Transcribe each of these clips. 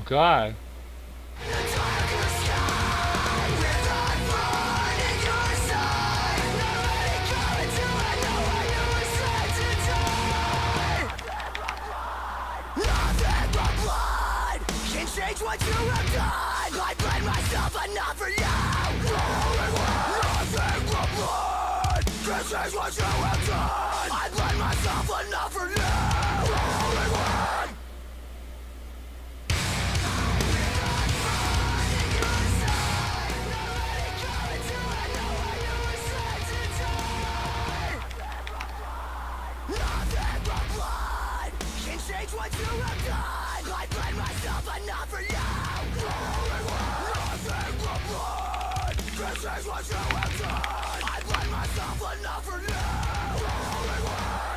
God. Change what you have done. I blame myself enough for you. Nothing but blood can change what you have done. I blame myself enough for you. Only one. Nothing but blood can change what you have done. I blame myself enough for you. Only one. Nothing but blood can change what you have done. I blame myself enough for you. Only one.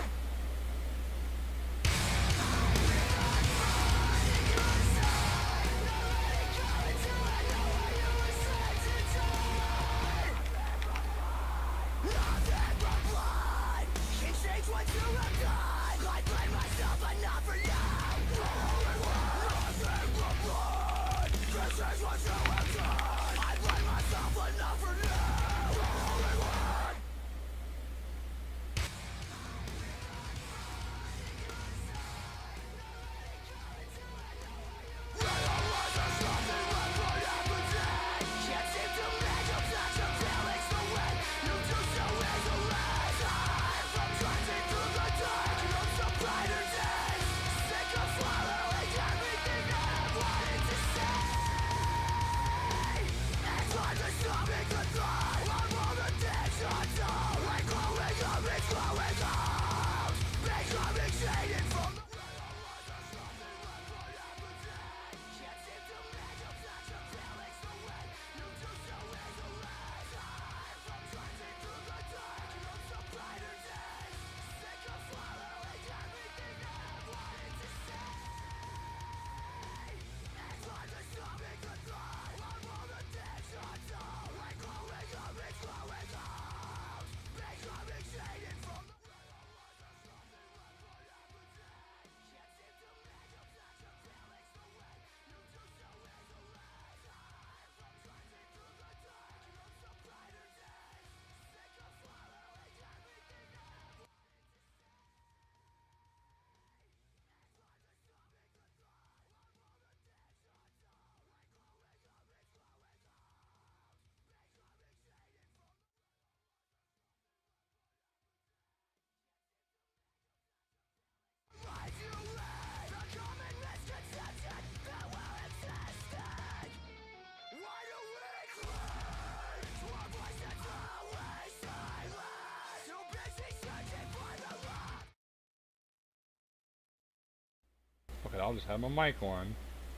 Nothing but blood can change what you have done. I blame myself enough for you. Only one. Nothing but blood can change what you have done. I blame myself enough for you. Only one. Realize there's nothing left but empathy. Can't seem to make up such a feelings the way you do so easily. Tired from trudging through the dark of some brighter days. Sick of swallowing everything that I wanted to say. It's hard to stomach the thought of all the things undone. Like growing up, it's growing out. Becoming shaded from the Okay, I'll just have my mic on.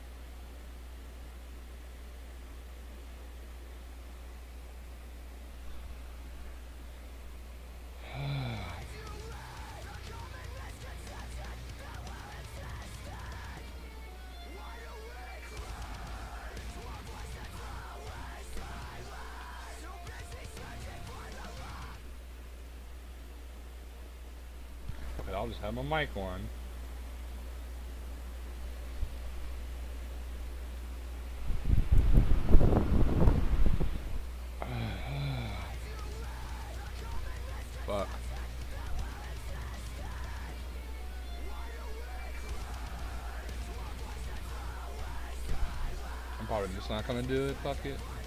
Okay, I'll just have my mic on. Fuck. I'm probably just not gonna do it, fuck it.